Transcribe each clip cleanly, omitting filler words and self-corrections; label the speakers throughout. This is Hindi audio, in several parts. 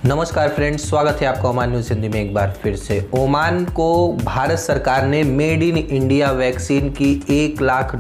Speaker 1: नमस्कार फ्रेंड्स, स्वागत है आपका ओमान न्यूज़ हिंदी में एक बार फिर से। ओमान को भारत सरकार ने मेड इन इंडिया वैक्सीन की 1 लाख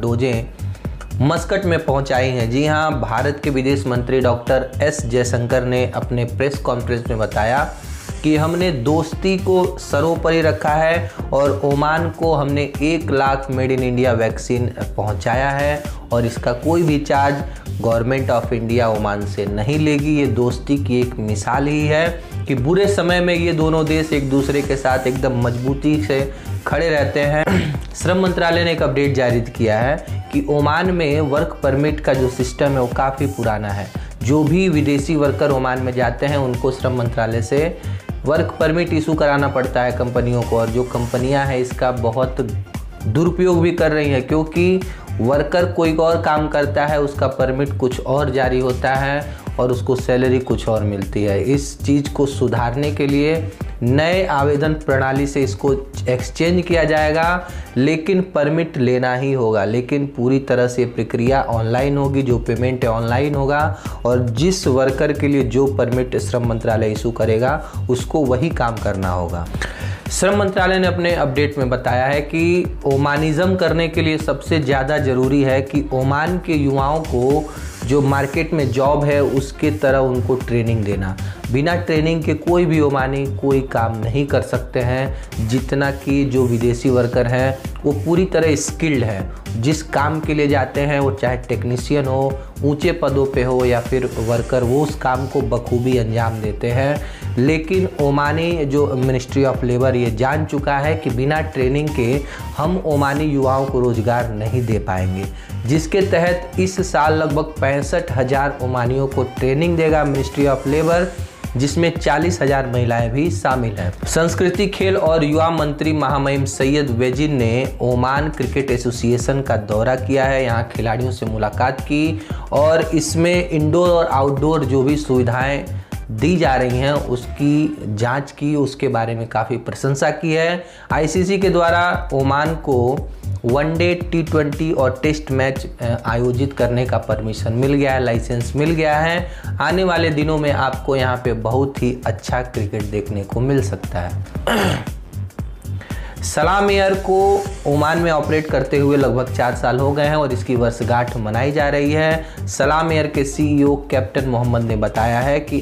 Speaker 1: डोजें मस्कट में पहुंचाई हैं। जी हां, भारत के विदेश मंत्री डॉक्टर एस जयशंकर ने अपने प्रेस कॉन्फ्रेंस में बताया कि हमने दोस्ती को सर्वोपरि रखा है और ओमान को हमने 1 lakh made in India vaccine पहुंचाया है और इसका कोई भी charge government of India Oman से नहीं लेगी। ये दोस्ती की एक मिसाल ही है कि बुरे समय में ये दोनों देश एक दूसरे के साथ एकदम मजबूती से खड़े रहते हैं। श्रम मंत्रालय ने एक अपडेट जारी किया है कि ओमान में वर्क परमिट का जो सिस्टम है वो काफ़ी पुराना है। जो भी विदेशी वर्कर ओमान में जाते हैं उनको श्रम मंत्रालय से वर्क परमिट इशू कराना पड़ता है कंपनियों को, और जो कंपनियां हैं इसका बहुत दुरुपयोग भी कर रही हैं, क्योंकि वर्कर कोई और काम करता है, उसका परमिट कुछ और जारी होता है और उसको सैलरी कुछ और मिलती है। इस चीज़ को सुधारने के लिए नए आवेदन प्रणाली से इसको एक्सचेंज किया जाएगा, लेकिन परमिट लेना ही होगा। लेकिन पूरी तरह से प्रक्रिया ऑनलाइन होगी, जो पेमेंट है ऑनलाइन होगा और जिस वर्कर के लिए जो परमिट श्रम मंत्रालय इशू करेगा उसको वही काम करना होगा। श्रम मंत्रालय ने अपने अपडेट में बताया है कि ओमानिज़म करने के लिए सबसे ज़्यादा ज़रूरी है कि ओमान के युवाओं को जो मार्केट में जॉब है उसके तरह उनको ट्रेनिंग देना। बिना ट्रेनिंग के कोई भी ओमानी कोई काम नहीं कर सकते हैं, जितना कि जो विदेशी वर्कर हैं वो पूरी तरह स्किल्ड है। जिस काम के लिए जाते हैं वो चाहे टेक्नीशियन हो, ऊंचे पदों पे हो या फिर वर्कर, वो उस काम को बखूबी अंजाम देते हैं। लेकिन ओमानी जो मिनिस्ट्री ऑफ लेबर ये जान चुका है कि बिना ट्रेनिंग के हम ओमानी युवाओं को रोज़गार नहीं दे पाएंगे, जिसके तहत इस साल लगभग 65,000 ओमानियों को ट्रेनिंग देगा मिनिस्ट्री ऑफ लेबर, जिसमें 40,000 महिलाएं भी शामिल हैं। संस्कृति, खेल और युवा मंत्री महामहिम सैयद वेजिन ने ओमान क्रिकेट एसोसिएशन का दौरा किया है, यहाँ खिलाड़ियों से मुलाकात की और इसमें इंडोर और आउटडोर जो भी सुविधाएं दी जा रही हैं उसकी जांच की, उसके बारे में काफ़ी प्रशंसा की है। आईसीसी के द्वारा ओमान को वनडे, T20 और टेस्ट मैच आयोजित करने का परमिशन मिल गया है, लाइसेंस मिल गया है। आने वाले दिनों में आपको यहाँ पे बहुत ही अच्छा क्रिकेट देखने को मिल सकता है। सलाम एयर को ओमान में ऑपरेट करते हुए लगभग 4 साल हो गए हैं और इसकी वर्षगांठ मनाई जा रही है। सलाम एयर के सीईओ कैप्टन मोहम्मद ने बताया है कि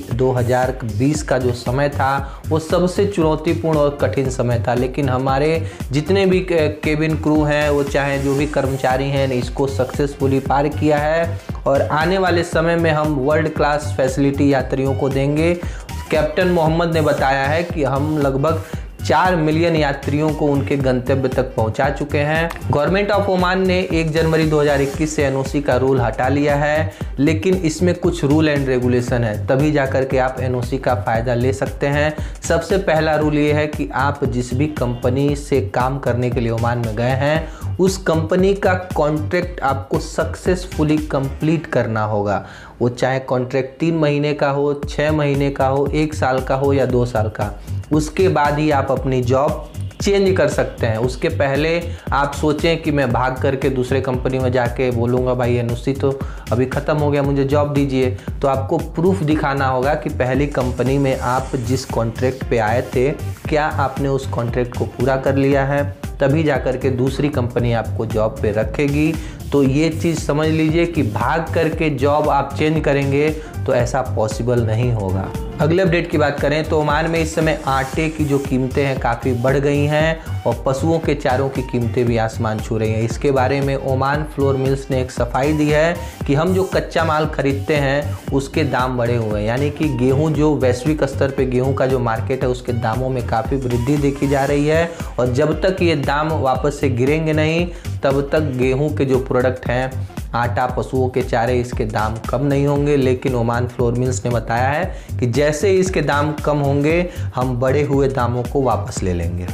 Speaker 1: 2020 का जो समय था वो सबसे चुनौतीपूर्ण और कठिन समय था, लेकिन हमारे जितने भी केबिन क्रू हैं, वो चाहे जो भी कर्मचारी हैं, ने इसको सक्सेसफुली पार किया है और आने वाले समय में हम वर्ल्ड क्लास फैसिलिटी यात्रियों को देंगे। कैप्टन मोहम्मद ने बताया है कि हम लगभग 4 मिलियन यात्रियों को उनके गंतव्य तक पहुंचा चुके हैं। गवर्नमेंट ऑफ ओमान ने 1 जनवरी 2021 से एनओसी का रूल हटा लिया है, लेकिन इसमें कुछ रूल एंड रेगुलेशन है, तभी जाकर के आप एनओसी का फ़ायदा ले सकते हैं। सबसे पहला रूल ये है कि आप जिस भी कंपनी से काम करने के लिए ओमान में गए हैं उस कंपनी का कॉन्ट्रैक्ट आपको सक्सेसफुली कंप्लीट करना होगा। वो चाहे कॉन्ट्रैक्ट 3 महीने का हो, 6 महीने का हो, 1 साल का हो या 2 साल का, उसके बाद ही आप अपनी जॉब चेंज कर सकते हैं। उसके पहले आप सोचें कि मैं भाग करके दूसरे कंपनी में जाके बोलूँगा भाई एनओसी तो अभी ख़त्म हो गया, मुझे जॉब दीजिए, तो आपको प्रूफ दिखाना होगा कि पहली कंपनी में आप जिस कॉन्ट्रैक्ट पे आए थे क्या आपने उस कॉन्ट्रैक्ट को पूरा कर लिया है, तभी जाकर के दूसरी कंपनी आपको जॉब पे रखेगी। तो ये चीज़ समझ लीजिए कि भाग करके जॉब आप चेंज करेंगे तो ऐसा पॉसिबल नहीं होगा। अगले अपडेट की बात करें तो ओमान में इस समय आटे की जो कीमतें हैं काफ़ी बढ़ गई हैं और पशुओं के चारों की कीमतें भी आसमान छू रही हैं। इसके बारे में ओमान फ्लोर मिल्स ने एक सफाई दी है कि हम जो कच्चा माल खरीदते हैं उसके दाम बढ़े हुए हैं, यानी कि गेहूं, जो वैश्विक स्तर पे गेहूं का जो मार्केट है उसके दामों में काफ़ी वृद्धि देखी जा रही है और जब तक ये दाम वापस से गिरेंगे नहीं तब तक गेहूं के जो प्रोडक्ट हैं, आटा, पशुओं के चारे, इसके दाम कम नहीं होंगे। लेकिन ओमान फ्लोर मिल्स ने बताया है कि जैसे ही इसके दाम कम होंगे हम बढ़े हुए दामों को वापस ले लेंगे।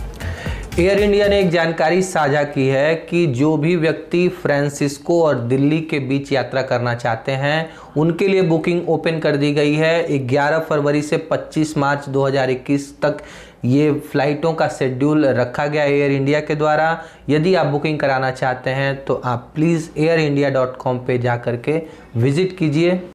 Speaker 1: एयर इंडिया ने एक जानकारी साझा की है कि जो भी व्यक्ति फ्रांसिस्को और दिल्ली के बीच यात्रा करना चाहते हैं उनके लिए बुकिंग ओपन कर दी गई है। 11 फरवरी से 25 मार्च 2021 तक ये फ्लाइटों का शेड्यूल रखा गया एयर इंडिया के द्वारा। यदि आप बुकिंग कराना चाहते हैं तो आप प्लीज़ airindia.com पे जा कर के विज़िट कीजिए।